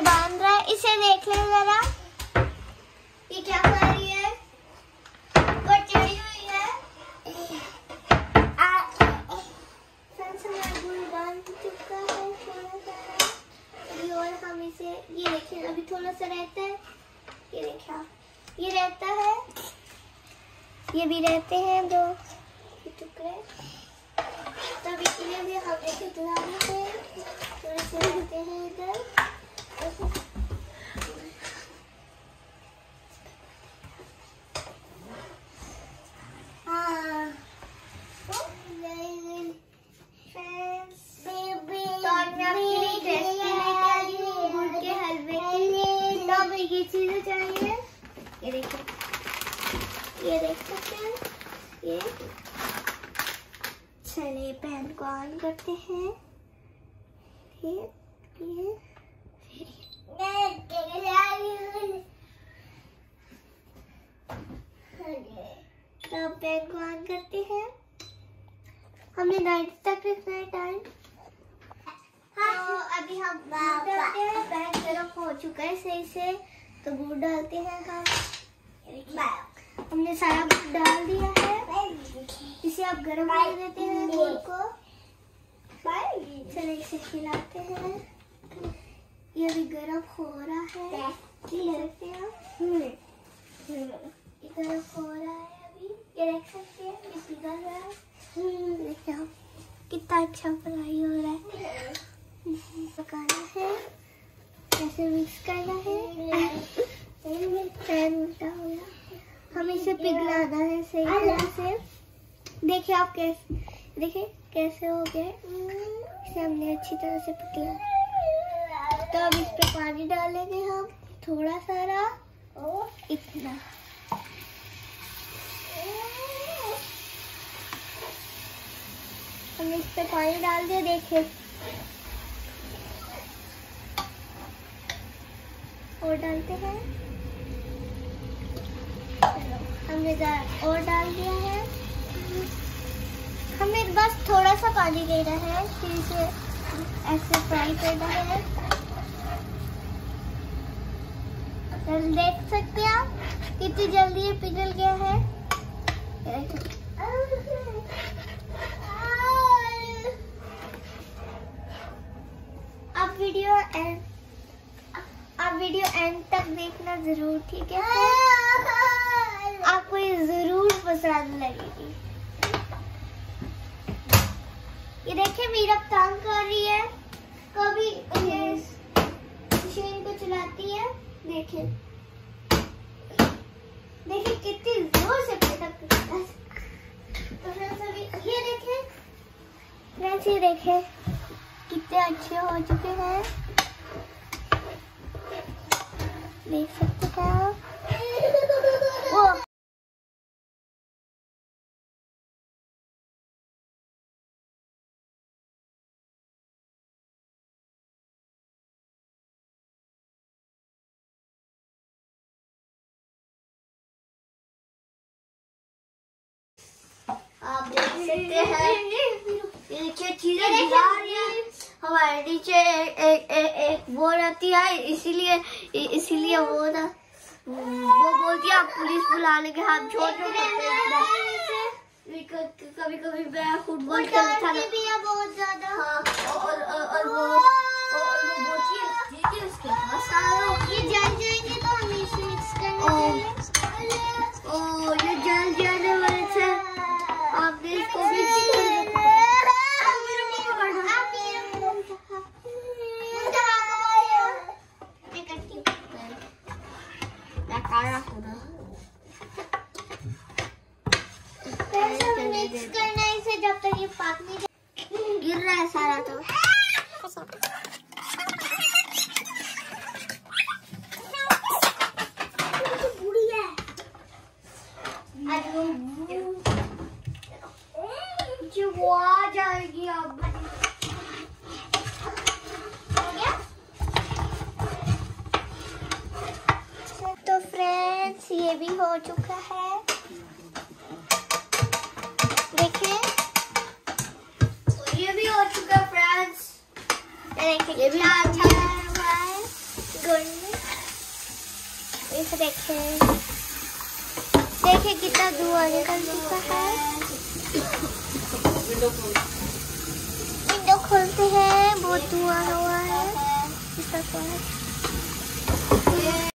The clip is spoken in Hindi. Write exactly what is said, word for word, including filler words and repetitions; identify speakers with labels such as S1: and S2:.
S1: बांध रहा है। इसे देख ले जरा, ये क्या कर रही है, वो चढ़ी हुई है। बांध चुका है थोड़ा सा, अभी और हम इसे, ये देखिए अभी थोड़ा सा रहता है, ये देखिए ये रहता है, ये भी रहते हैं दो टुकड़े, तब इसलिए भी हम इसे चलाने से थोड़े से रहते हैं इधर। हाँ ये चीजें चाहिए, ये देखो, ये देख सकते हैं, ये चलिए पैन को ऑन करते हैं, ये ये तब पैन को ऑन करते हैं। हमने नाइट तक रखना है टाइम। तो अभी हम गुड़ डालते हैं, पैन गर्म हो चुका है सही से, तो गुड़ डालते हैं हम। हमने सारा गुड़ डाल दिया है, इसे आप गर्म कर देते हैं गुड़ को। चलिए इसे खिलाते हैं, ये अभी गर्म हो रहा है, ये देखते हैं ये गर्म हो रहा है अभी, ये देख सकते हैं ये पिघल रहा है। देखिए आप कितना अच्छा फ्राई हो रहा है। पकाना है, ऐसे मिक्स करना है, पैन उल्टा हो गया, हमें इसे पिघलाना है सही तरह से। देखिए आप कैसे, देखिए कैसे हो गए, इसे हमने अच्छी तरह से पिघला। तो अब इस पे पानी डालेंगे हम थोड़ा सारा, इतना हमने इस पे पानी डाल दिया। देखिए और डालते हैं, हमने और डाल दिया है। हमें बस थोड़ा सा पानी देना है, फिर इसे ऐसे फ्राई करना है। देख सकते हैं आप कितनी जल्दी ये पिघल गया है। आप वीडियो एंड आप वीडियो एंड तक देखना जरूर, ठीक है? आपको ये जरूर पसंद लगेगी। ये देखिए मीरा काम कर रही है, कभी ये मशीन को चलाती है। देखिए देखिए कितनी जोर से पटकती है। तो फ्रेंड्स अभी ये देखें, फ्रेंड्स ये देखें कितने अच्छे हो चुके हैं, देख सकते हैं आप। वो आप देख सकते हैं, ये देखिए चीजें गिरा रही है हमारे नीचे। एक एक एक वो रहती है, इसीलिए इसीलिए वो ना वो बोलती है आप पुलिस बुला लेंगे, हम छोड़ छोड़ कभी कभी मैं फुटबॉल खेलता था बहुत ज्यादा। हाँ, और और वो और वो बोलती है देखिए उसके पास ये जल जाएंगे तो हम इसे मिक्स करने ओ ये जल जाने वाले थे। आपने इसको मिक्स कर मिक्स करना है इसे जब तक ये पाक नहीं गिर रहा है सारा। तो बुढ़ी है वो आ जाएगी अब। तो फ्रेंड्स ये भी हो चुका है, देखिए ये भी हो चुका है फ्रेंड्स। देखिए ये भी अच्छा हुआ है, इसे देखें, देखिए कितना धुआं निकल चुका है। विंडो खोलते हैं, बहुत धुआं हुआ है।